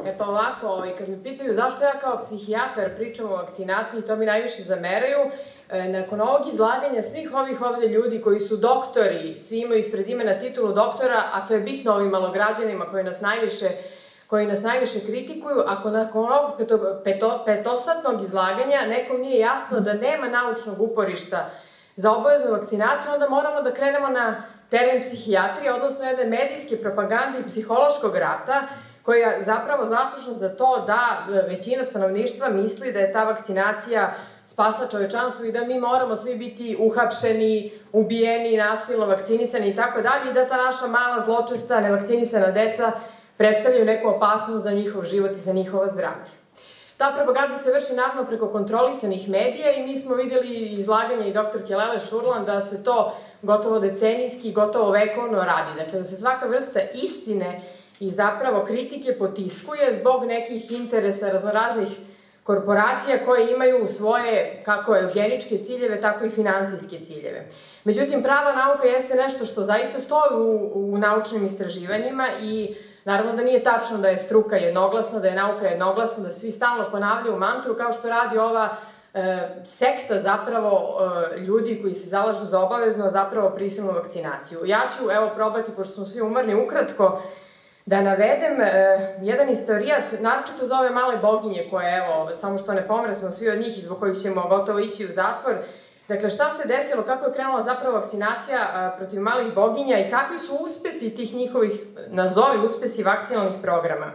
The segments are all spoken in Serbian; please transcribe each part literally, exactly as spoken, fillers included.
E pa ovako, kad me pitaju zašto ja kao psihijatar pričam o vakcinaciji, to mi najviše zameraju. Nakon ovog izlaganja svih ovih ovde ljudi koji su doktori, svi imaju ispred imena titulu doktora, a to je bitno ovim malograđanima koji nas najviše koji nas najviše kritikuju, ako nakon ovog petosatnog izlaganja nekom nije jasno da nema naučnog uporišta za obaveznu vakcinaciju, onda moramo da krenemo na teren psihijatrije, odnosno jedne medijske propagande i psihološkog rata, koja je zapravo zaslužna za to da većina stanovništva misli da je ta vakcinacija spasla čovečanstvo i da mi moramo svi biti uhapšeni, ubijeni, nasilno vakcinisani i tako dalje i da ta naša mala, zločesta, nevakcinisana deca predstavljaju neku opasnost za njihov život i za njihovo zdravlje. Ta propaganda se vrši naravno preko kontrolisanih medija i mi smo videli izlaganje i doktorke Lele Šurlan da se to gotovo decenijski, gotovo vekovno radi. Dakle, da se svaka vrsta istine i zapravo kritike potiskuje zbog nekih interesa raznoraznih korporacija koje imaju svoje kako eugeničke ciljeve, tako i finansijske ciljeve. Međutim, prava nauka jeste nešto što zaista stoji u, u naučnim istraživanjima i naravno da nije tačno da je struka jednoglasna, da je nauka jednoglasna, da svi stalno ponavljaju mantru kao što radi ova e, sekta zapravo e, ljudi koji se zalažu za obavezno, zapravo prisilnu vakcinaciju. Ja ću, evo, probati, pošto smo svi umorni, ukratko, da navedem e, jedan istorijat, naročito za ove male boginje koje, evo, samo što ne pomre smo svi od njih i zbog kojih ćemo gotovo ići u zatvor. Dakle, šta se desilo, kako je krenula zapravo vakcinacija a, protiv malih boginja i kakvi su uspesi tih njihovih, nazovi uspesi vakcinalnih programa.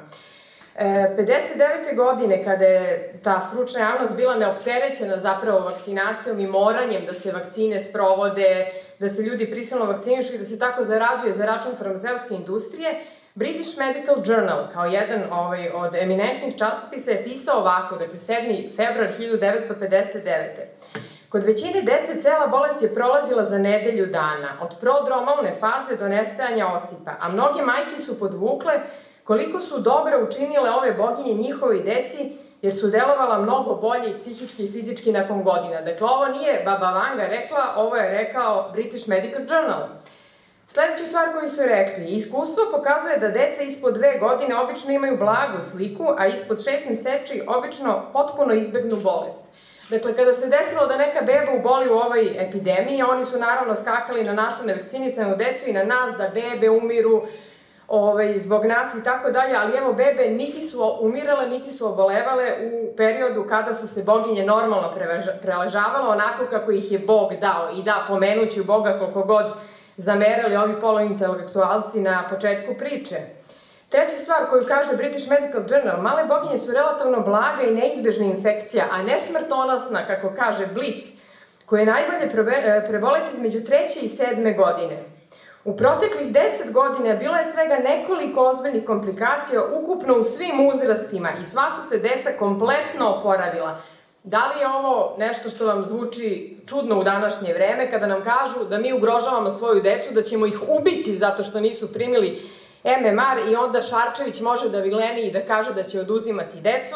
E, pedeset devete godine, kada je ta stručna javnost bila neopterećena zapravo vakcinacijom i moranjem da se vakcine sprovode, da se ljudi prisilno vakcinišu i da se tako zarađuje za račun farmaceutske industrije, British Medical Journal, kao jedan ovaj, od eminentnih časopisa, je pisao ovako, dakle, sedmi februar hiljadu devetsto pedeset devete. Kod većine dece cela bolest je prolazila za nedelju dana, od prodromalne faze do nestajanja osipa, a mnoge majke su podvukle koliko su dobro učinile ove boginje njihovoj deci, jer su delovala mnogo bolje i psihički i fizički nakon godina. Dakle, ovo nije Baba Vanga rekla, ovo je rekao British Medical Journal. Sledeću stvar koju su rekli, iskustvo pokazuje da deca ispod dve godine obično imaju blagu sliku, a ispod šest meseci obično potpuno izbegnu bolest. Dakle, kada se desilo da neka beba uboli u ovoj epidemiji, oni su naravno skakali na našu nevakcinisanu decu i na nas da bebe umiru ovaj, zbog nas i tako dalje, ali evo, bebe niti su umirale, niti su obolevale u periodu kada su se boginje normalno preležavale, onako kako ih je Bog dao. I da, pomenući Boga koliko god zamerali ovi polointelektualci na početku priče. Treća stvar koju kaže British Medical Journal, male boginje su relativno blaga i neizbežna infekcija, a ne smrtonosna, kako kaže Blic, koja je najbolje preboleti između treće i sedme godine. U proteklih deset godina bilo je svega nekoliko ozbiljnih komplikacija ukupno u svim uzrastima i sva su se deca kompletno oporavila. Da li je ovo nešto što vam zvuči čudno u današnje vreme kada nam kažu da mi ugrožavamo svoju decu, da ćemo ih ubiti zato što nisu primili M M R i onda Šarčević može da vileni i da kaže da će oduzimati decu,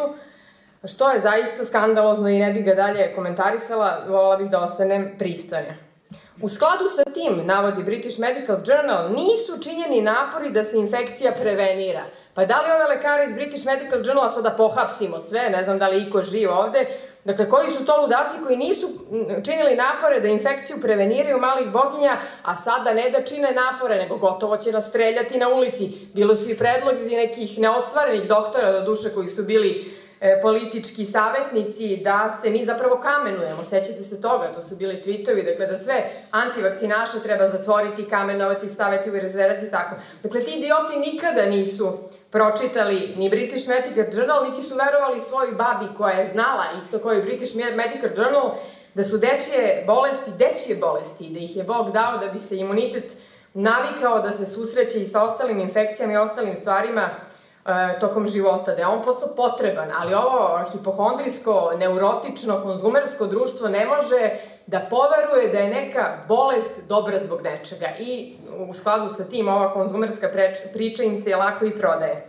što je zaista skandalozno i ne bih ga dalje komentarisala, volila bih da ostanem pristojna. U skladu sa tim, navodi British Medical Journal, nisu činjeni napori da se infekcija prevenira. Pa da li ove lekare iz British Medical Journala sada pohapsimo sve, ne znam da li iko živ ovde, dakle, koji su to ludaci koji nisu činili napore da infekciju preveniraju malih boginja, a sada ne da čine napore, nego gotovo će nas streljati na ulici. Bilo su i predlozi nekih neostvarenih doktora, do duše, koji su bili politički savjetnici, da se mi zapravo kamenujemo. Sećate se toga, to su bili tweetovi, dakle, da sve antivakcinaše treba zatvoriti, kamenovati, staviti u razverati i tako. Dakle, ti idioti nikada nisu pročitali ni British Medical Journal, niti su verovali svojoj babi koja je znala, isto kao i British Medical Journal, da su dečije bolesti, dečije bolesti, da ih je Bog dao da bi se imunitet navikao da se susreće i sa ostalim infekcijama i ostalim stvarima tokom života, da je on postao potreban, ali ovo hipohondrijsko, neurotično, konzumersko društvo ne može da poveruje da je neka bolest dobra zbog nečega i u skladu sa tim ova konzumerska priča im se lako i prodaje.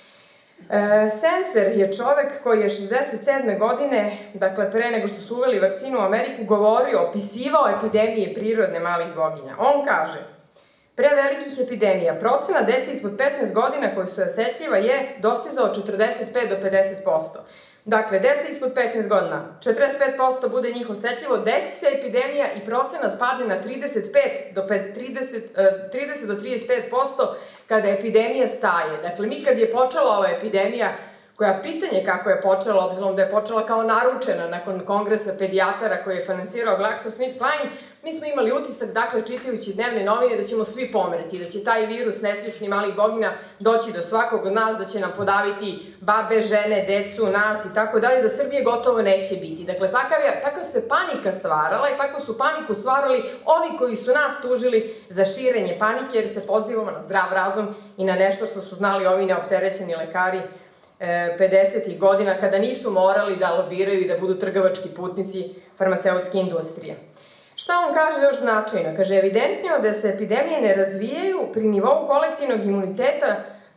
Senser je čovek koji je šezdeset sedme godine, dakle pre nego što su uveli vakcinu u Ameriku, govorio, opisivao epidemije prirodne malih boginja. On kaže: prevelikih epidemija. Procena dece ispod petnaest godina koji su osetljiva je dostizao četrdeset pet do pedeset posto. Dakle, deca ispod petnaest godina, četrdeset pet posto bude njih osetljivo, desi se epidemija i procenat padne na trideset pet do trideset pet posto kada epidemija staje. Dakle, mi kad je počela ova epidemija, koja pitanje kako je počela, obzirom da je počela kao naručena nakon kongresa pedijatara koji je finansirao GlaxoSmithKline, mi smo imali utisak, dakle, čitajući dnevne novine, da ćemo svi pomreti, da će taj virus nesrećni malih bogina doći do svakog od nas, da će nam podaviti babe, žene, decu, nas i tako dalje, da Srbije gotovo neće biti. Dakle, takva se panika stvarala i tako su paniku stvarali ovi koji su nas tužili za širenje panike, jer se pozivamo na zdrav razum i na nešto što su znali ovi neopterećeni lekari pedesetih godina, kada nisu morali da lobiraju i da budu trgovački putnici farmaceutske industrije. Šta on kaže još značajno? Kaže, evidentno je da se epidemije ne razvijaju pri nivou kolektivnog imuniteta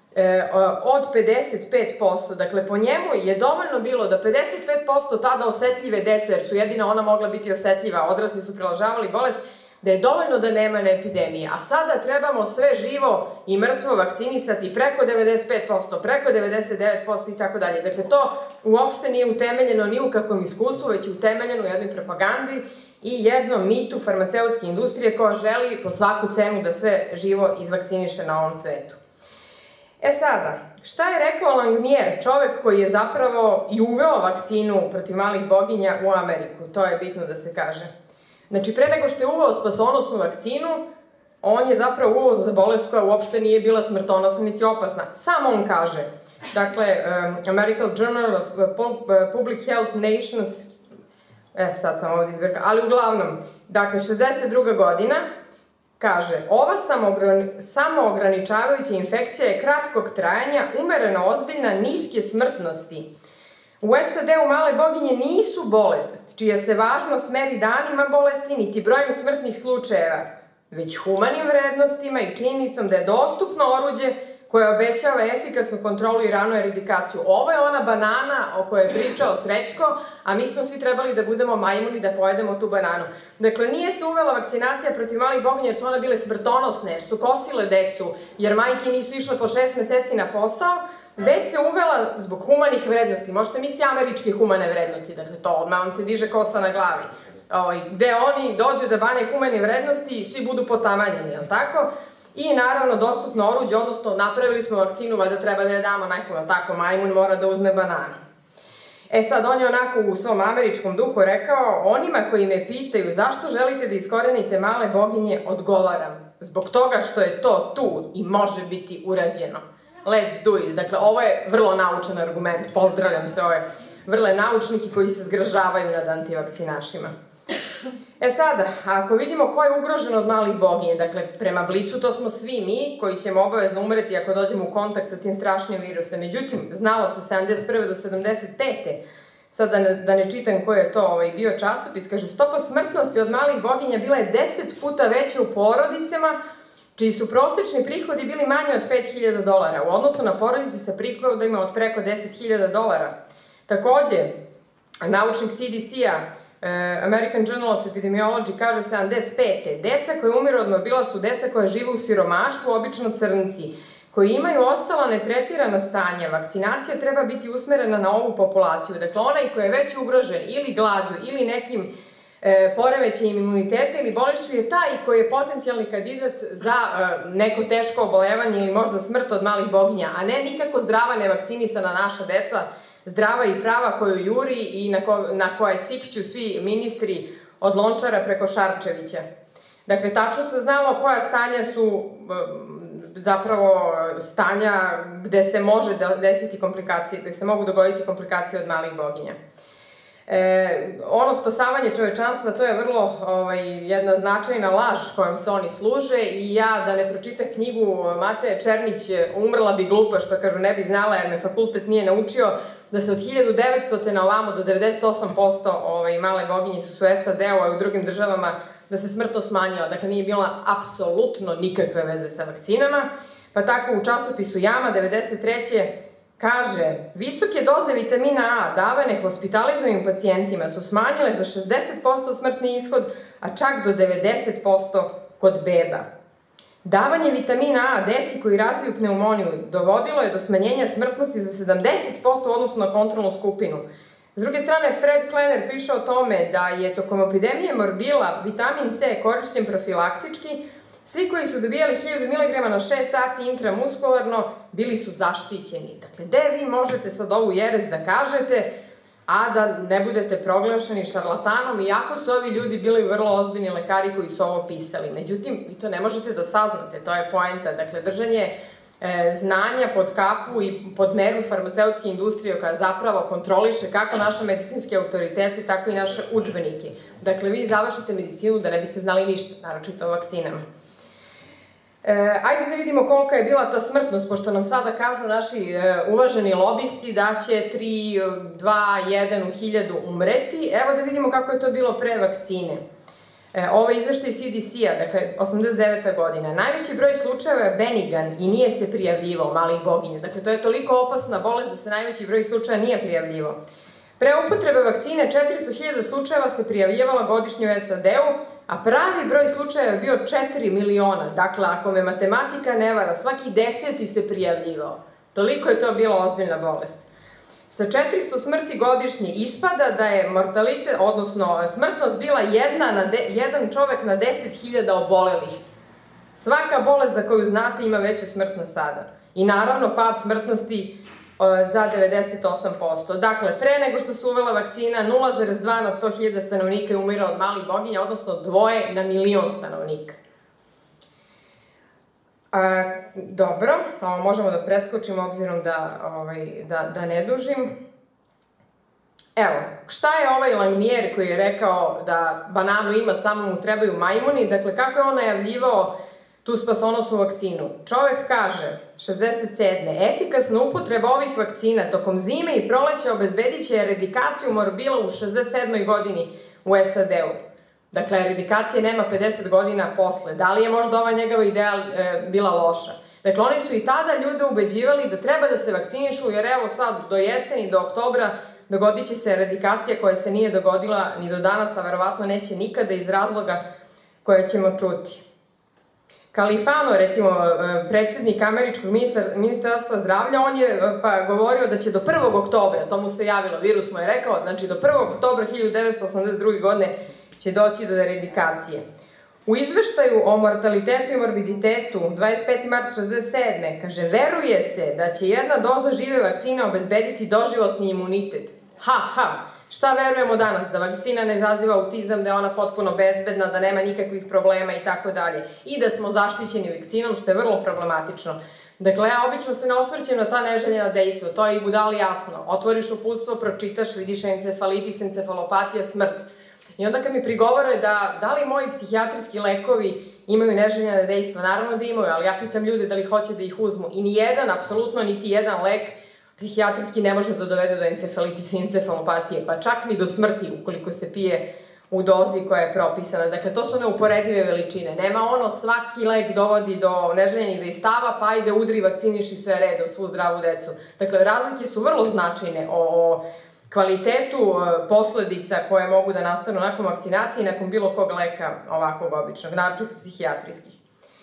od pedeset pet posto. Dakle, po njemu je dovoljno bilo da pedeset pet posto tada osetljive dece, jer su jedina ona mogla biti osetljiva, odrasli su prilažavali bolest, da je dovoljno da nema epidemije, a sada trebamo sve živo i mrtvo vakcinisati preko devedeset pet posto, preko devedeset devet posto i tako dalje. Dakle, to uopšte nije utemeljeno ni u kakvom iskustvu, već je utemeljeno u jednoj propagandi i jednom mitu farmaceutske industrije koja želi po svaku cenu da sve živo izvakciniše na ovom svetu. E sada, šta je rekao Langmier, čovek koji je zapravo i uveo vakcinu protiv malih boginja u Ameriku? To je bitno da se kaže. Znači, pre nego što je uveo spasonosnu vakcinu, on je zapravo uveo za bolest koja uopšte nije bila smrtonosna niti opasna. Sam on kaže. Dakle, American Journal of Public Health Nations, e, sad sam ovdje izbrka, ali uglavnom, dakle, šezdeset druga godina, kaže, ova samoograničavajuća infekcija je kratkog trajanja, umereno ozbiljna, niske smrtnosti. U S A D-u male boginje nisu bolest, čija se važnost meri danima bolesti, niti brojem smrtnih slučajeva, već humanim vrednostima i činjenicom da je dostupno oruđe koje obećava efikasnu kontrolu i ranu eradikaciju. Ovo je ona banana o kojoj je pričao Srećko, a mi smo svi trebali da budemo majmuni da pojedemo tu bananu. Dakle, nije se uvela vakcinacija protiv malih boginja jer su one bile smrtonosne, jer su kosile decu, jer majke nisu išle po šest meseci na posao, već se uvela zbog humanih vrednosti. Možete misliti američke humane vrednosti, dakle to, odmah vam se diže kosa na glavi. Gde oni dođu da bane humane vrednosti i svi budu potamanjeni, jel tako? I naravno dostupno oruđe, odnosno napravili smo vakcinu, da treba da je damo nekom, jel tako, majmun mora da uzme bananu. E sad, on je onako u svom američkom duhu rekao, onima koji me pitaju zašto želite da iskorenite male boginje, odgovaram. Zbog toga što je to tu i može biti urađeno. Let's do it. Dakle, ovo je vrlo naučan argument. Pozdravljam se ove vrle naučniki koji se zgražavaju nad antivakcinašima. E sada, ako vidimo ko je ugrožen od malih boginje, dakle, prema Blicu to smo svi mi koji ćemo obavezno umreti ako dođemo u kontakt sa tim strašnim virusom. Međutim, znalo se sedamdeset prve do sedamdeset pete sad da ne čitam koji je to bio časopis, kaže, stopa smrtnosti od malih boginja bila je deset puta veća u porodicama čiji su prosečni prihodi bili manji od pet hiljada dolara, u odnosu na porodice sa prihodima od preko deset hiljada dolara. Takođe, naučnik C D C-a, American Journal of Epidemiology, kaže sedamdeset pete deca koje umiru od morbila su deca koja žive u siromaštvu, obično crnci, koji imaju ostala netretirana stanja. Vakcinacija treba biti usmerena na ovu populaciju. Dakle, onaj koji je već ugrožen ili glađu ili nekim poremećajem imuniteta ili bolešću je taj koji je potencijalni kandidat za neko teško obolevanje ili možda smrt od malih boginja, a ne nikako zdrava, nevakcinisana naša deca, zdrava i prava koju juri i na koje sikću svi ministri od Lončara preko Šarčevića. Dakle, tačno se znalo koja stanja su zapravo stanja gde se može desiti komplikacije, gde se mogu dogoditi komplikacije od malih boginja. Ono spasavanje čovečanstva, to je vrlo jedna značajna laž kojom se oni služe i ja da ne pročitam knjigu Mateje Černić umrla bi glupa, što kažu, ne bi znala jer me fakultet nije naučio da se od hiljadu devetstote na ovamo do devedeset osam posto male boginje su u S A D-u, a u drugim državama da se smrtno smanjila. Dakle, nije bila apsolutno nikakve veze sa vakcinama. Pa tako u časopisu Jama devedeset treće kaže, visoke doze vitamina A davane hospitalizovanim pacijentima su smanjile za šezdeset posto smrtni ishod, a čak do devedeset posto kod beba. Davanje vitamina A deci koji razviju pneumoniju dovodilo je do smanjenja smrtnosti za sedamdeset posto u odnosu na kontrolnu skupinu. S druge strane, Fred Klenner piše o tome da je tokom epidemije morbila vitamin C korišćen profilaktički. Svi koji su dobijali hiljadu miligrama na šest sati intramuskularno bili su zaštićeni. Dakle, gde vi možete sad ovu jeres da kažete, a da ne budete proglašeni šarlatanom, iako su ovi ljudi bili vrlo ozbiljni lekari koji su ovo pisali. Međutim, vi to ne možete da saznate, to je poenta. Dakle, držanje znanja pod kapu i pod meru farmaceutske industrije koja zapravo kontroliše kako naše medicinske autoritete, tako i naše udžbenike. Dakle, vi završite medicinu da ne biste znali ništa, naročito o vakcinama. Ajde da vidimo kolika je bila ta smrtnost, pošto nam sada kažu naši uvaženi lobisti da će tri, dva, jedan u hiljadu umreti. Evo da vidimo kako je to bilo pre vakcine. Ovo je izveštaj C D C-a, dakle, osamdeset deveta godina. Najveći broj slučajeva je benigan i nije se prijavljivao, malih boginja. Dakle, to je toliko opasna bolest da se najveći broj slučaja nije prijavljivao. Pre upotrebe vakcine četiristo hiljada slučajeva se prijavljivala godišnje u S A D-u, a pravi broj slučajeva je bio četiri miliona. Dakle, ako me matematika ne vara, svaki deseti se prijavljivao. Toliko je to bila ozbiljna bolest. Sa četiristo smrti godišnje ispada da je mortalitet, odnosno smrtnost bila jedan čovek na deset hiljada obolelih. Svaka bolest za koju znate ima veću smrtnost sada. I naravno pad smrtnosti za devedeset osam posto. Dakle, pre nego što se uvela vakcina, nula zarez dva na sto hiljada stanovnika je umirao od malih boginja, odnosno dvoje na milion stanovnika. Dobro, ovo možemo da preskočimo obzirom da ne dužim. Evo, šta je ovaj Langmier koji je rekao da bananu ima, samo mu trebaju majmuni, dakle kako je on najavljivao tu spasonosnu vakcinu? Čovek kaže, šezdeset sedme efikasna upotreba ovih vakcina tokom zime i proleća obezbedit će eradikaciju morbila u šezdeset sedmoj godini u S A D-u. Dakle, eradikacije nema pedeset godina posle. Da li je možda ova njegova ideja bila loša? Dakle, oni su i tada ljude ubeđivali da treba da se vakcinišu, jer evo sad do jeseni, do oktobra, dogodit će se eradikacija koja se nije dogodila ni do danas, a verovatno neće nikada iz razloga koje ćemo čuti. Califano, recimo, predsednik američkog ministarstva zdravlja, on je govorio da će do prvog oktobra, to mu se javilo, virus mu je rekao, znači do prvog oktobra hiljadu devetsto osamdeset druge. godine će doći do eradikacije. U izveštaju o mortalitetu i morbiditetu dvadeset peti mart šezdeset sedme. kaže, veruje se da će jedna doza žive vakcine obezbediti doživotni imunitet. Ha, ha, šta verujemo danas? Da vakcina ne izaziva autizam, da je ona potpuno bezbedna, da nema nikakvih problema i tako dalje. I da smo zaštićeni vakcinom, što je vrlo problematično. Dakle, ja obično se ne osvrćem na ta neželjena dejstva, to je i budali jasno. Otvoriš uputstvo, pročitaš, vidiš encefalitis, encefalopatija, smrt. I onda kad mi prigovore da da li moji psihijatrijski lekovi imaju neželjena dejstva, naravno da imaju, ali ja pitam ljude da li hoće da ih uzmu. I ni jedan, apsolutno niti jedan lek psihijatrijski ne može da dovede do encefalitisa i encefalopatije, pa čak ni do smrti ukoliko se pije u dozi koja je propisana. Dakle, to su neuporedive veličine. Nema ono, svaki lek dovodi do neželjenih dejstava, pa ide udri, vakciniši sve redom, svu zdravu decu. Dakle, razlike su vrlo značajne o kvalitetu posledica koje mogu da nastanu nakon vakcinacije i nakon bilo kog leka ovakvog običnog, naročito psihijatrijskih.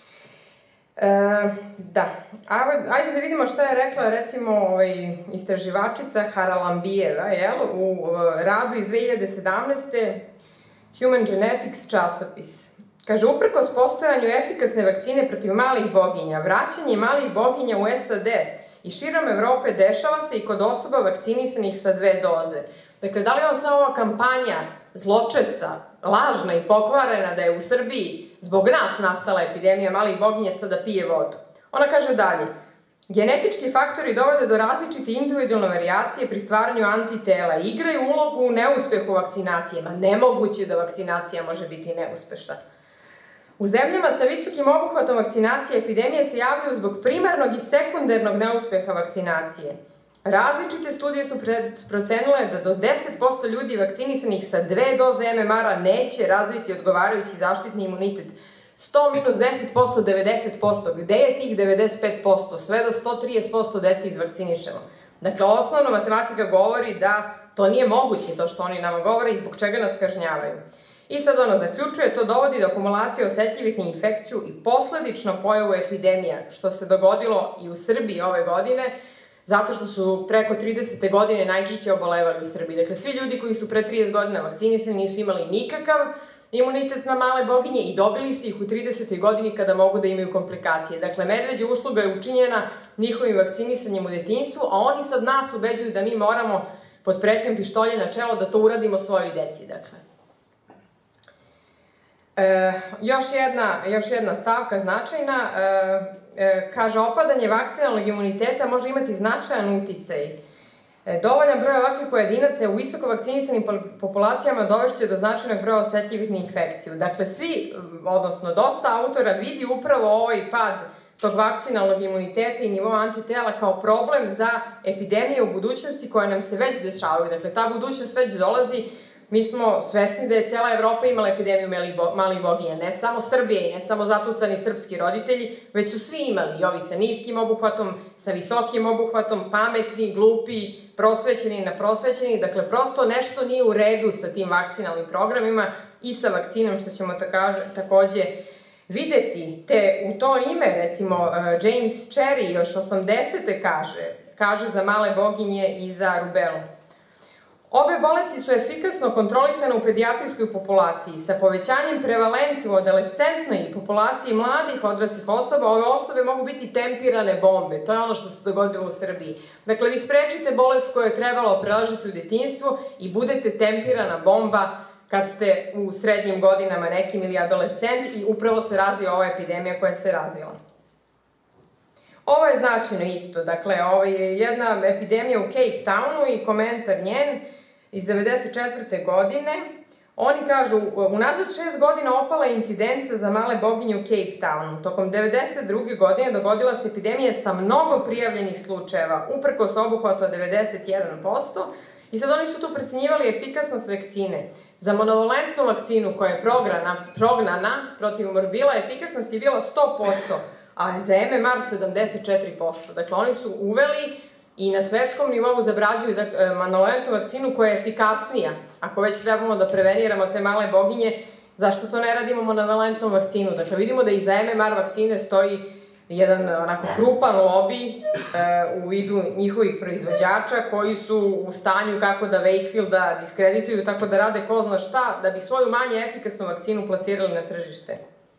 Da, ajde da vidimo šta je rekla recimo istraživačica Haralambijeva u radu iz dve hiljade sedamnaeste. Human Genetics časopis. Kaže, uprkos postojanju efikasne vakcine protiv malih boginja, vraćanje malih boginja u S A D i širom Evrope dešava se i kod osoba vakcinisanih sa dve doze. Dakle, da li je sva ova kampanja zločesta, lažna i pokvarena da je u Srbiji zbog nas nastala epidemija malih boginja sada pije vodu? Ona kaže dalje, genetički faktori dovode do različite individualne varijacije pri stvaranju antitela i igraju ulogu u neuspehu vakcinacije. Ma nemoguće da vakcinacija može biti neuspešna. U zemljama sa visokim obuhvatom vakcinacije epidemije se javljaju zbog primarnog i sekundarnog neuspeha vakcinacije. Različite studije su procenile da do deset posto ljudi vakcinisanih sa dve doze M M R-a neće razviti odgovarajući zaštitni imunitet. sto minus deset posto, devedeset posto. Gde je tih devedeset pet posto? Sve da sto trideset posto deci izvakcinišemo. Dakle, osnovna matematika govori da to nije moguće, to što oni nama govore i zbog čega nas kažnjavaju. I sad ono zaključuje, to dovodi do akumulacije osetljivih na infekciju i posledično pojavu epidemija, što se dogodilo i u Srbiji ove godine, zato što su preko tridesete godine najčešće obolevali u Srbiji. Dakle, svi ljudi koji su pre trideset godina vakcinisani nisu imali nikakav imunitet na male boginje i dobili su ih u tridesetoj godini kada mogu da imaju komplikacije. Dakle, medveđa usluga je učinjena njihovim vakcinisanjem u detinjstvu, a oni sad nas ubeđuju da mi moramo pod pretnjom pištolja na čelo da to uradimo svojoj deci, dakle. E, još, jedna, još jedna stavka značajna, e, e, kaže, opadanje vakcinalnog imuniteta može imati značajan uticaj. E, dovoljan broj ovakvih pojedinaca u visoko vakcinisanim populacijama dovešće do značajnog broja osetljivih na infekciju. Dakle, svi, odnosno dosta autora vidi upravo ovaj pad tog vakcinalnog imuniteta i nivoa antitela kao problem za epidemije u budućnosti koje nam se već dešavaju. Dakle, ta budućnost već dolazi. Mi smo svesni da je cela Evropa imala epidemiju malih boginja, ne samo Srbije i ne samo zatucani srpski roditelji, već su svi imali, i ovi sa niskim obuhvatom, sa visokim obuhvatom, pametni, glupi, prosvećeni i naprosvećeni, dakle prosto nešto nije u redu sa tim vakcinalnim programima i sa vakcinom, što ćemo takođe videti. Te u to ime, recimo, James Cherry još osamdesete kaže, kaže za male boginje i za rubelu. Obe bolesti su efikasno kontrolisane u pedijatrijskoj populaciji. Sa povećanjem prevalencije u adolescentnoj populaciji mladih odraslih osoba, ove osobe mogu biti tempirane bombe. To je ono što se dogodilo u Srbiji. Dakle, vi sprečite bolest koju je trebalo prelažiti u detinjstvu i budete tempirana bomba kad ste u srednjim godinama nekim ili adolescent i upravo se razvija ova epidemija koja se razvila. Ovo je značajno isto. Dakle, ovo je jedna epidemija u Cape Townu i komentar njen iz devedeset četvrte godine. Oni kažu, unazad šest godina opala je incidenca za male boginje u Cape Townu. Tokom devedeset druge godine dogodila se epidemija sa mnogo prijavljenih slučajeva, uprkos obuhvatu od devedeset jedan posto. I sad oni su tu procenjivali efikasnost vakcine. Za monovalentnu vakcinu koja je prognana protiv morbila, efikasnost je bila sto posto, a za M M R sedamdeset četiri posto. Dakle, oni su uveli i na svetskom nivou zabrađuju monovalentnu vakcinu koja je efikasnija. Ako već trebamo da preveniramo te male boginje, zašto to ne radimo monovalentnu vakcinu? Dakle, vidimo da iza M M R vakcine stoji jedan onako krupan lobi u vidu njihovih proizvođača koji su u stanju kako da Wakefielda diskredituju, tako da rade ko zna šta, da bi svoju manje efikasnu vakcinu plasirali na tržište.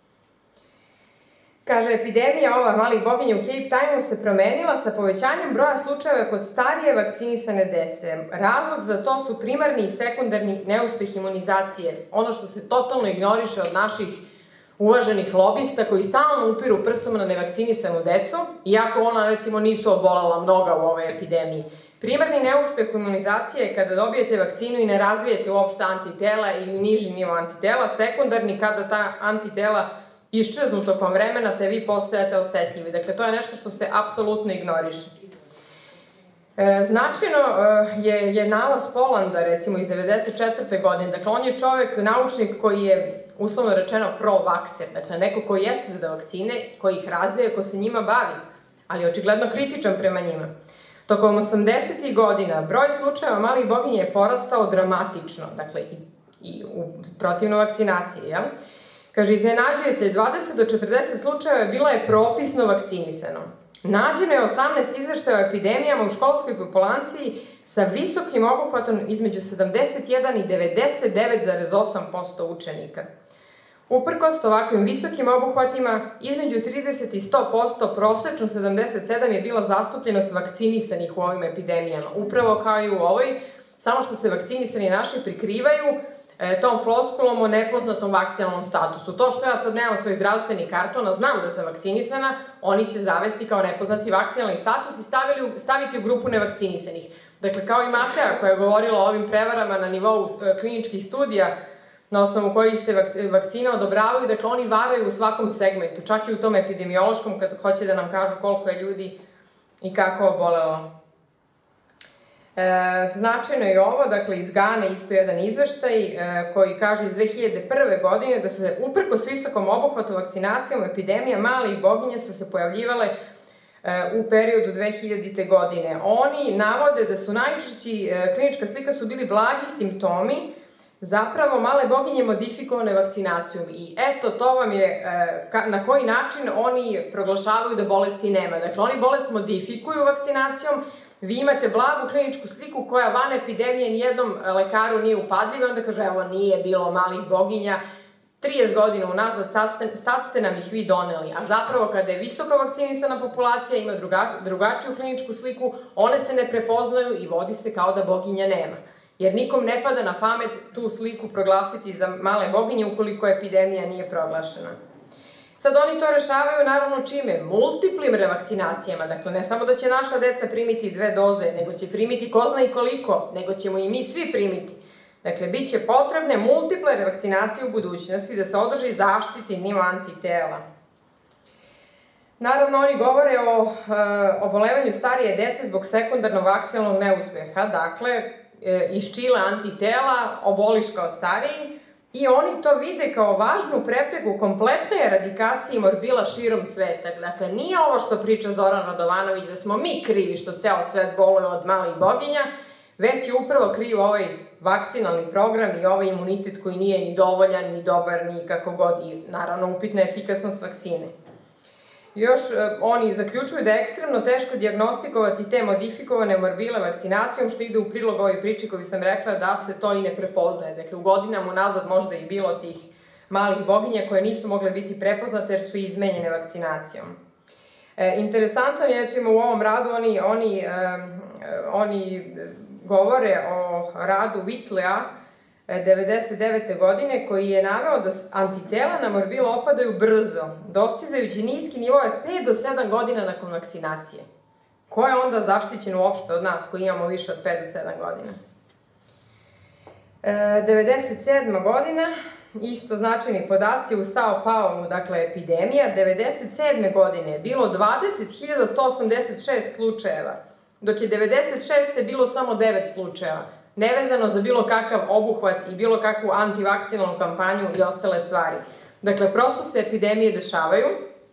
Kaže, epidemija ova malih boginja u Cape Townu se promenila sa povećanjem broja slučajeva kod starije vakcinisane dece. Razlog za to su primarni i sekundarni neuspeh imunizacije. Ono što se totalno ignoriše od naših uvaženih lobista koji stalno upiru prstom na nevakcinisanu decu, iako ona, recimo, nisu obolela mnoga u ovoj epidemiji. Primarni neuspeh imunizacije je kada dobijete vakcinu i ne razvijete uopšte antitela ili niži nivo antitela, sekundarni kada ta antitela iščeznu tokom vremena, te vi postajate osetljivi. Dakle, to je nešto što se apsolutno ignoriše. Značajno je nalaz Polanda, recimo, iz devedeset četvrte godine. Dakle, on je čovek, naučnik koji je, uslovno rečeno, pro-vakser. Dakle, neko koji jeste za vakcine, koji ih razvija, ko se njima bavi, ali je očigledno kritičan prema njima. Tokom osamdesetih godina broj slučajeva malih boginja je porastao dramatično, dakle, i protivno vakcinacije, jel? Kaže, iznenađujuće, dvadeset do četrdeset slučajeva bilo je propisno vakcinisano. Nađeno je osamnaest izveštaja o epidemijama u školskoj populaciji sa visokim obuhvatom između sedamdeset jedan i devedeset devet zarez osam posto učenika. Uprkos ovakvim visokim obuhvatima, između trideset i sto posto, prosečno sedamdeset sedam je bila zastupljenost vakcinisanih u ovim epidemijama. Upravo kao i u ovoj, samo što se vakcinisani naši prikrivaju tom floskulom o nepoznatom vakcinalnom statusu. To što ja sad nemam svoj zdravstveni karton, a znam da sam vakcinisana, oni će zavesti kao nepoznati vakcinalni status i staviti u grupu nevakcinisanih. Dakle, kao i Matea koja je govorila o ovim prevarama na nivou kliničkih studija, na osnovu kojih se vakcine odobravaju, dakle, oni varaju u svakom segmentu, čak i u tom epidemiološkom, kad hoće da nam kažu koliko je ljudi i kako obolelo. Značajno je ovo, dakle, iz Gane isto jedan izveštaj koji kaže iz dve hiljade prve. godine da su se uprkos visokom obuhvatu vakcinacijom epidemija malih boginja su se pojavljivale u periodu dve hiljadite. godine. Oni navode da su najčešći klinička slika su bili blagi simptomi, zapravo male boginje modifikovane vakcinacijom i eto, to vam je na koji način oni proglašavaju da bolesti nema. Dakle, oni bolest modifikuju vakcinacijom, vi imate blagu kliničku sliku koja van epidemije nijednom lekaru nije upadljiva, onda kaže, evo, nije bilo malih boginja, trideset godina unazad, sad ste nam ih vi doneli, a zapravo kada je visoko vakcinisana populacija, ima drugačiju kliničku sliku, one se ne prepoznaju i vodi se kao da boginja nema. Jer nikom ne pada na pamet tu sliku proglasiti za male boginje ukoliko epidemija nije proglašena. Sad oni to rešavaju naravno čime? Multiplim revakcinacijama, dakle ne samo da će naša deca primiti dve doze, nego će primiti ko zna i koliko, nego ćemo i mi svi primiti. Dakle, bit će potrebne multiple revakcinacije u budućnosti da se održi zaštiti nivo antitela. Naravno, oni govore o obolevanju starije dece zbog sekundarnog vakcinalnog neuspeha, dakle, iščile antitela, oboliš kao stariji, i oni to vide kao važnu prepreku kompletnoj eradikaciji morbila širom sveta. Dakle, nije ovo što priča Zoran Radovanović da smo mi krivi što ceo svet boluje od malih boginja, već je upravo kriv ovaj vakcinalni program i ovaj imunitet koji nije ni dovoljan, ni dobar, ni kako god, i naravno upitna efikasnost vakcine. Još oni zaključuju da je ekstremno teško dijagnostikovati te modifikovane morbile vakcinacijom, što ide u prilog ovoj priči koju sam rekla da se to i ne prepoznaje. Dakle, u godinama unazad možda i bilo tih malih boginja koje nisu mogle biti prepoznate jer su izmenjene vakcinacijom. Interesantno je, recimo, u ovom radu oni govore o radu Whitleyja devedeset devete godine, koji je naveo da antitela na morbilo opadaju brzo, dostizajući niski nivoe pet do sedam godina nakon vakcinacije. Ko je onda zaštićen uopšte od nas koji imamo više od pet do sedam godina? devedeset sedma godina, isto značajni podaci u Sao Paulu, dakle epidemija, devedeset sedme godine je bilo dvadeset hiljada sto osamdeset šest slučajeva, dok je devedeset šeste bilo samo devet slučajeva, nevezano za bilo kakav obuhvat i bilo kakvu antivakcinalnu kampanju i ostale stvari. Dakle, prosto se epidemije dešavaju.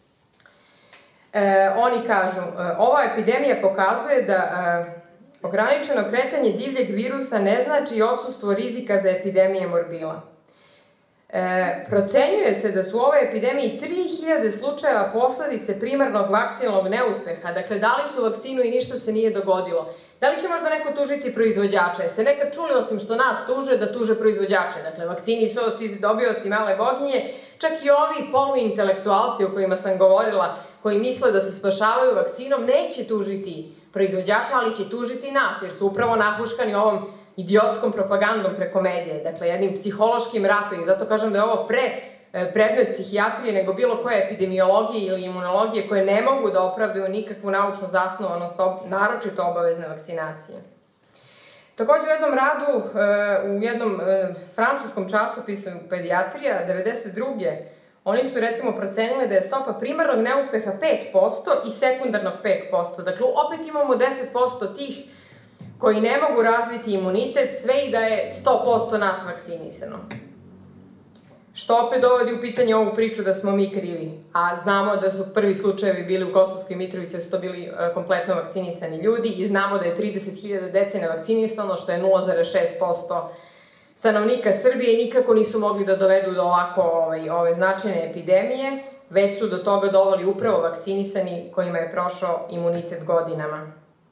Oni kažu, ova epidemija pokazuje da ograničeno kretanje divljeg virusa ne znači odsustvo rizika za epidemije morbila. Procenjuje se da su u ovoj epidemiji tri hiljade slučajeva posledice primarnog vakcinalnog neuspeha. Dakle, dali su vakcinu i ništa se nije dogodilo. Da li će možda neko tužiti proizvođača? Jeste nekad čuli, osim što nas tuže, da tuže proizvođače? Dakle, vakcini su dobio si male boginje, čak i ovi poluintelektualci o kojima sam govorila, koji misle da se spašavaju vakcinom, neće tužiti proizvođača, ali će tužiti nas, jer su upravo nahuškani ovom idiotskom propagandom preko medije, dakle jednim psihološkim ratom, i zato kažem da je ovo pre predmet psihijatrije nego bilo koje epidemiologije ili imunologije koje ne mogu da opravdaju nikakvu naučnu zasnovanost, naročito obavezne vakcinacije. Takođe u jednom radu, u jednom francuskom časopisu Pediatrija, devedeset druge oni su recimo procenili da je stopa primarnog neuspeha pet posto i sekundarnog pet posto. Dakle, opet imamo deset posto tih koji ne mogu razviti imunitet, sve i da je sto posto nas vakcinisano. Što opet dovodi u pitanje ovu priču da smo mi krivi, a znamo da su prvi slučajevi bili u Kosovskoj Mitrovici, da su to bili kompletno vakcinisani ljudi, i znamo da je trideset hiljada dece nevakcinisano, što je nula zarez šest posto stanovnika Srbije, i nikako nisu mogli da dovedu do ovako ove značajne epidemije, već su do toga doveli upravo vakcinisani kojima je prošao imunitet godinama.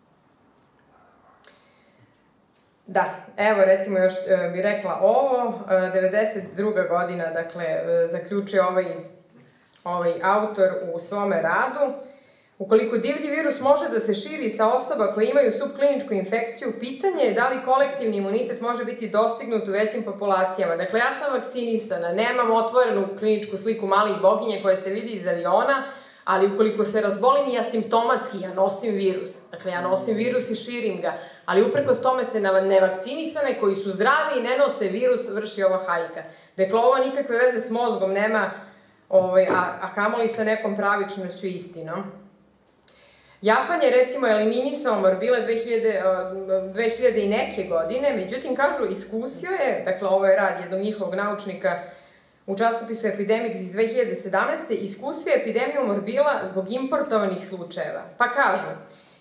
Da, evo recimo još bih rekla ovo, devedeset druga godina, dakle, zaključuje ovaj autor u svome radu. Ukoliko divlji virus može da se širi sa osoba koje imaju subkliničku infekciju, pitanje je da li kolektivni imunitet može biti dostignut u većim populacijama. Dakle, ja sam vakcinisana, nemam otvorenu kliničku sliku malih boginje koja se vidi iz aviona, ali ukoliko se razbolim i asimptomatski, ja nosim virus. Dakle, ja nosim virus i širim ga, ali uprkos tome se na nevakcinisane koji su zdravi i ne nose virus vrši ova hajka. Dakle, ovo nikakve veze s mozgom nema, a kamoli sa nekom pravičnošću i istinom. Japan je recimo eliminisao morbile dve hiljade i neke godine, međutim, kažu, iskusio je, dakle, ovo je rad jednog njihovog naučnika u časopisu Epidemics iz dve hiljade sedamnaeste. iskusio je epidemiju morbila zbog importovanih slučajeva. Pa kažu,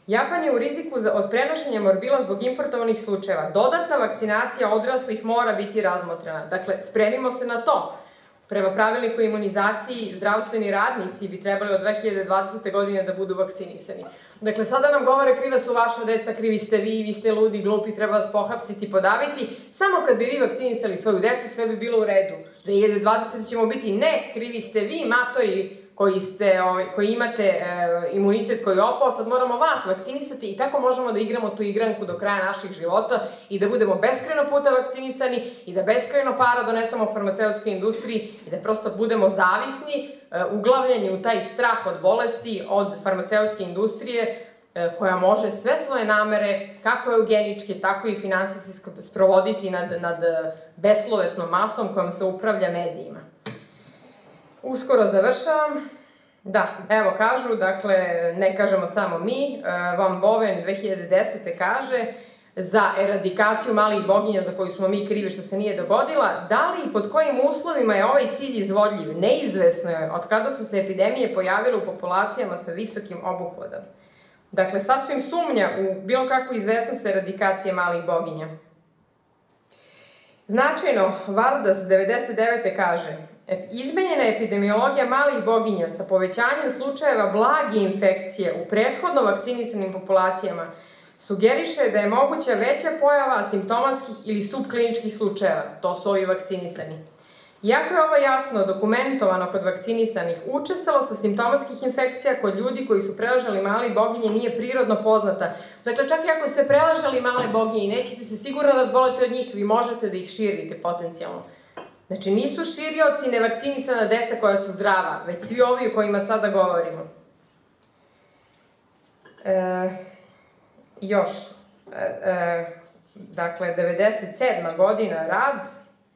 Japan je u riziku od prenošenja morbila zbog importovanih slučajeva. Dodatna vakcinacija odraslih mora biti razmotrena. Dakle, spremimo se na to. Prema pravilniku imunizaciji, zdravstveni radnici bi trebali od dve hiljade dvadesete. godine da budu vakcinisani. Dakle, sada nam govore kriva su vaša deca, krivi ste vi, vi ste ludi, glupi, treba vas pohapsiti, podaviti. Samo kad bi vi vakcinisali svoju decu, sve bi bilo u redu. dve hiljade dvadesete. ćemo biti ne, krivi ste vi, matori, koji, ste, koji imate e, imunitet koji je opao, sad moramo vas vakcinisati i tako možemo da igramo tu igranku do kraja naših života i da budemo beskrajno puta vakcinisani i da beskrajno para donesemo farmaceutskoj industriji i da prosto budemo zavisni, e, uglavljeni u taj strah od bolesti, od farmaceutske industrije, e, koja može sve svoje namere, kako eugeničke, tako i finansijski sprovoditi nad, nad beslovesnom masom kojom se upravlja medijima. Uskoro završavam. Da, evo kažu, dakle, ne kažemo samo mi, Van Boven dve hiljade desete. kaže za eradikaciju malih boginja za koju smo mi krivi što se nije dogodila, da li i pod kojim uslovima je ovaj cilj izvodljiv? Neizvesno je od kada su se epidemije pojavile u populacijama sa visokim obuhvatom. Dakle, sasvim sumnja u bilo kakvu izvesnost eradikacije malih boginja. Značajno, Vardas devedeset devete. kaže izmenjena epidemiologija malih boginja sa povećanjem slučajeva blage infekcije u prethodno vakcinisanim populacijama sugeriše da je moguća veća pojava asimptomatskih ili subkliničkih slučajeva, to su ovi vakcinisani. Iako je ovo jasno dokumentovano kod vakcinisanih, učestalost asimptomatskih infekcija kod ljudi koji su prelažali male boginje nije prirodno poznata. Dakle, čak i ako ste prelažali male boginje i nećete se sigurno razboleti od njih, vi možete da ih širite potencijalno. Znači, nisu širioci nevakcinisana deca koja su zdrava, već svi ovi o kojima sada govorimo. E, još, e, e, dakle, devedeset sedma. godina rad.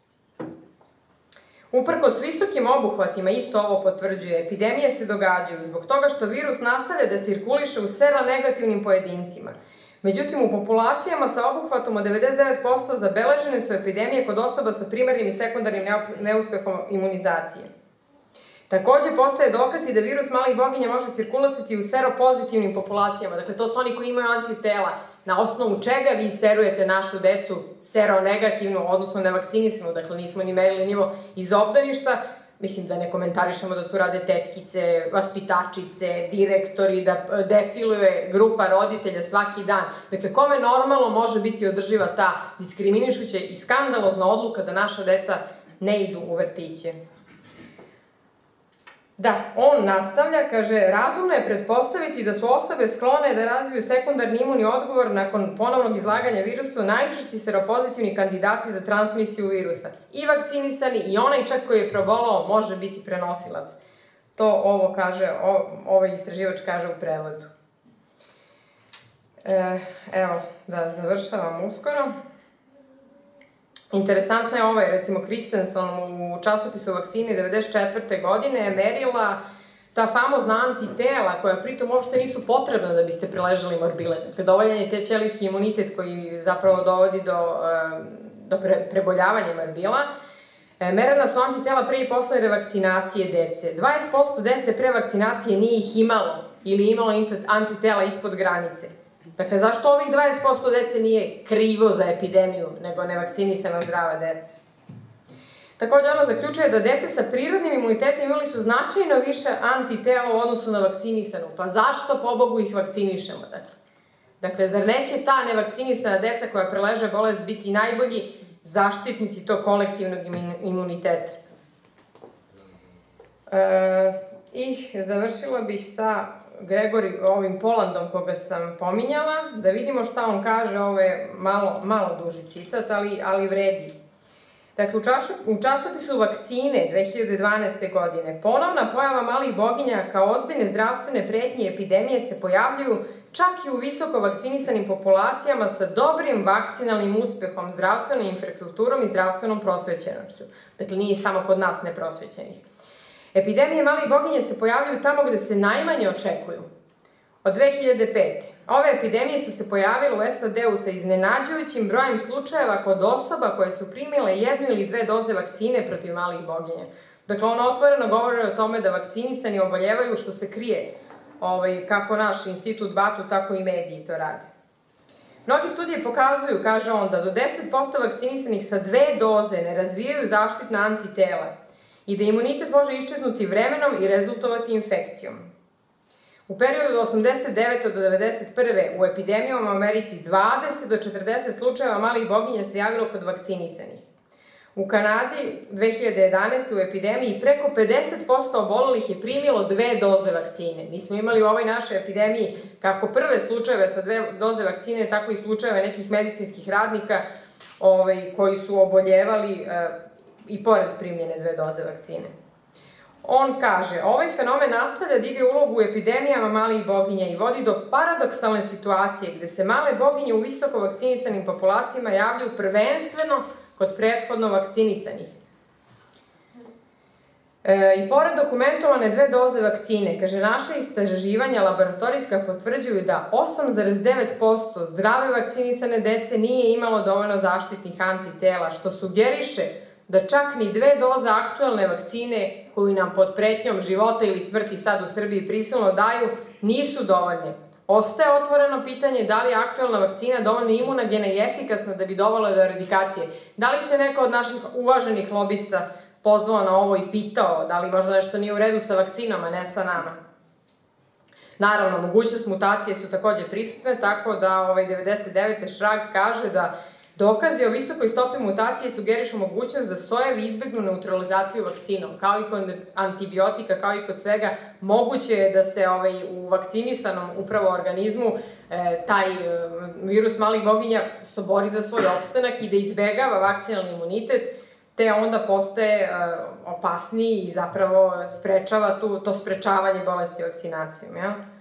Uprkos visokim obuhvatima, isto ovo potvrđuje, epidemije se događaju zbog toga što virus nastavlja da cirkuliše u seronegativnim pojedincima. Međutim, u populacijama sa obuhvatom od devedeset devet posto zabeležene su epidemije kod osoba sa primarnim i sekundarnim neuspehom imunizacije. Takođe, postoje dokazi da virus malih boginja može cirkulisati u seropozitivnim populacijama. Dakle, to su oni koji imaju antitela. Na osnovu čega vi isterujete našu decu seronegativnu, odnosno nevakcinisanu. Dakle, nismo ni merili nivo iz obdaništa. Mislim da ne komentarišemo da tu rade tetkice, vaspitačice, direktori, da defiluje grupa roditelja svaki dan. Dakle, kome normalno može biti održiva ta diskriminišuća i skandalozna odluka da naša deca ne idu u vrtiće. Da, on nastavlja, kaže, razumno je pretpostaviti da su osobe sklone da razviju sekundarni imunni odgovor nakon ponovnog izlaganja virusu, najčešći seropozitivni kandidati za transmisiju virusa. I vakcinisani i onaj čak koji je probolao može biti prenosilac. To ovo kaže, ovaj istraživač kaže u prevodu. Evo, da završavam uskoro. Interesantno je ovaj, recimo, Kristenson u časopisu vakcine devedeset četvrte. godine je merila ta famozna antitela koja pritom uopšte nisu potrebna da biste preležali morbile. Dakle, dovoljan je te ćelijski imunitet koji zapravo dovodi do preboljavanja morbila. Merena su antitela pre i posle revakcinacije dece. dvadeset posto dece pre vakcinacije nije ih imalo ili imalo antitela ispod granice. Dakle, zašto ovih dvadeset posto dece nije krivo za epidemiju, nego nevakcinisana zdrava deca? Takođe, ona zaključuje da deca sa prirodnim imunitetom imali su značajno više antitela u odnosu na vakcinisanu. Pa zašto, pobogu, ih vakcinišemo? Dakle, zar neće ta nevakcinisana deca koja preleže bolest biti najbolji zaštitnici tog kolektivnog imuniteta? I završila bih sa Gregori, ovim Polandom koga sam pominjala, da vidimo šta on kaže, ovo je malo duži citat, ali vredi. Dakle, u časopisu vakcine dve hiljade dvanaeste. godine ponovna pojava malih boginja kao ozbiljne zdravstvene pretnje i epidemije se pojavljuju čak i u visoko vakcinisanim populacijama sa dobrim vakcinalnim uspehom, zdravstvenom infrastrukturom i zdravstvenom prosvećenošću. Dakle, nije samo kod nas neprosvećenih. Epidemije malih boginja se pojavljuju tamo gde se najmanje očekuju. Od dve hiljade pete. Ove epidemije su se pojavile u S A D-u sa iznenađujućim brojem slučajeva kod osoba koje su primile jednu ili dve doze vakcine protiv malih boginja. Dakle, ono otvoreno govori o tome da vakcinisani oboljevaju što se krije kako naš institut Batu, tako i mediji to rade. Mnogi studije pokazuju, kaže on, da do deset posto vakcinisanih sa dve doze ne razvijaju zaštitna antitela i da imunitet može iščeznuti vremenom i rezultovati infekcijom. U periodu od osamdeset devete do devedeset prve u epidemijama u Americi dvadeset do četrdeset slučajeva malih boginja se javilo kod vakcinisanih. U Kanadi dve hiljade jedanaeste u epidemiji preko pedeset posto obolelih je primilo dve doze vakcine. Mi smo imali u ovoj našoj epidemiji kako prve slučajeve sa dve doze vakcine, tako i slučajeve nekih medicinskih radnika koji su oboljevali i pored primljene dve doze vakcine. On kaže, ovaj fenomen nastavlja da igra ulogu u epidemijama malih boginja i vodi do paradoksalne situacije gde se male boginje u visoko vakcinisanim populacijama javljaju prvenstveno kod prethodno vakcinisanih. I pored dokumentovane dve doze vakcine, kaže, naše istraživanja laboratorijska potvrđuju da osam zarez devet posto zdrave vakcinisane dece nije imalo dovoljno zaštitnih antitela, što sugeriše da čak ni dve doze aktuelne vakcine koju nam pod pretnjom života ili smrti sad u Srbiji prisilno daju, nisu dovoljne. Ostaje otvoreno pitanje da li je aktuelna vakcina dovoljno imunogena i efikasna da bi dovela do eradikacije. Da li se neko od naših uvaženih lobista pozvao na ovo i pitao da li možda nešto nije u redu sa vakcinama, ne sa nama? Naravno, mogućnost mutacije su takođe prisutne, tako da devedeset devete Šrag kaže da dokazi o visokoj stopi mutacije sugerišu mogućnost da sojevi izbegnu neutralizaciju vakcinom. Kao i kod antibiotika, kao i kod svega, moguće je da se u vakcinisanom upravo organizmu taj virus malih boginja se bori za svoj opstanak i da izbegava vakcinalni imunitet, te onda postaje opasniji i zapravo sprečava to sprečavanje bolesti vakcinacijom.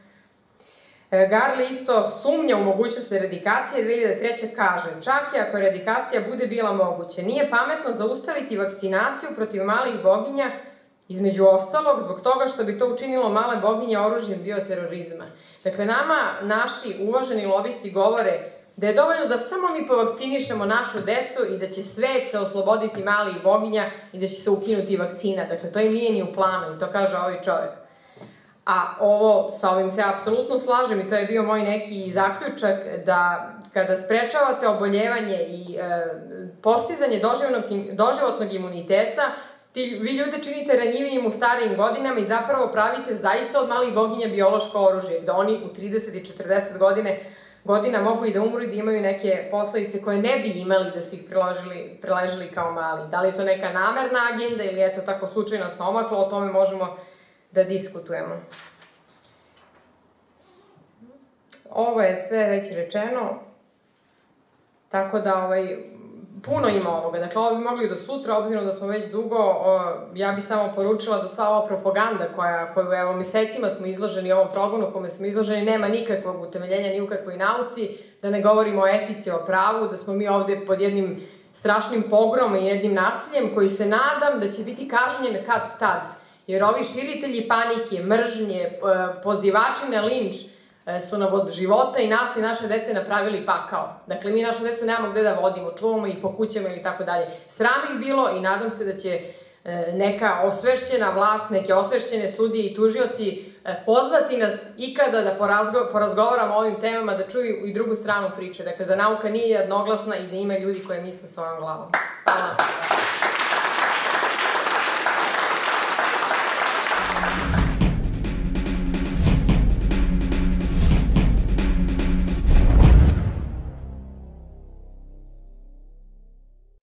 Garli isto sumnja u mogućnost eradikacije, dve hiljade treće kaže, čak i ako eradikacija bude bila moguća, nije pametno zaustaviti vakcinaciju protiv malih boginja, između ostalog, zbog toga što bi to učinilo male boginje oružjem bioterorizma. Dakle, nama naši uvaženi lobisti govore da je dovoljno da samo mi povakcinišemo našu decu i da će svet se osloboditi malih boginja i da će se ukinuti vakcina. Dakle, to im nije ni u planu i to kaže ovaj čovek. A ovo, sa ovim se apsolutno slažem i to je bio moj neki zaključak, da kada sprečavate oboljevanje i postizanje doživotnog imuniteta, vi ljude činite ranjivijim u starijim godinama i zapravo pravite zaista od malih boginja biološko oružje, da oni u trideset i četrdeset godina mogu i da umru i da imaju neke posledice koje ne bi imali da su ih preležili kao mali. Da li je to neka namerna agenda ili je to tako slučajno se omaklo, o tome možemo da diskutujemo. Ovo je sve već rečeno, tako da puno ima ovoga. Dakle, ovo bi mogli do sutra, obzirom da smo već dugo, ja bi samo poručila da sva ova propaganda koju, evo, mesecima smo izloženi ovom progonu, kome smo izloženi, nema nikakvog utemeljenja ni u kakvoj nauci, da ne govorimo o etici, o pravu, da smo mi ovde pod jednim strašnim pogromom i jednim nasiljem koji se nadam da će biti kažnjen kad tad. Jer ovi širitelji panike, mržnje, pozivači na linč su nam od života i nas i naše dece napravili pakao. Dakle, mi našu decu nemamo gde da vodimo, čuvamo ih po kućama ili tako dalje. Sram ih bilo i nadam se da će neka osvešćena vlast, neke osvešćene sudije i tužioci pozvati nas ikada da porazgovaramo o ovim temama, da čuju i drugu stranu priče. Dakle, da nauka nije jednoglasna i da ima ljudi koje misle svojom glavom. Hvala.